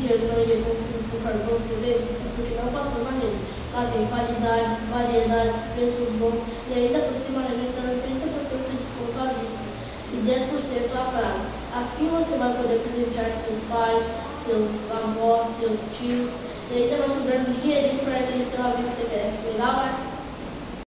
dinheiro não iria conseguir comprar bons presentes é porque não passou na rede. Lá tem qualidades, variedades, preços bons e ainda por cima a rede está dando 30% de desconto à vista e 10% a prazo. Assim você vai poder presentear seus pais, seus avós, seus tios e ainda vai sobrando dinheirinho para aquele seu amigo que você quer. Legal, né?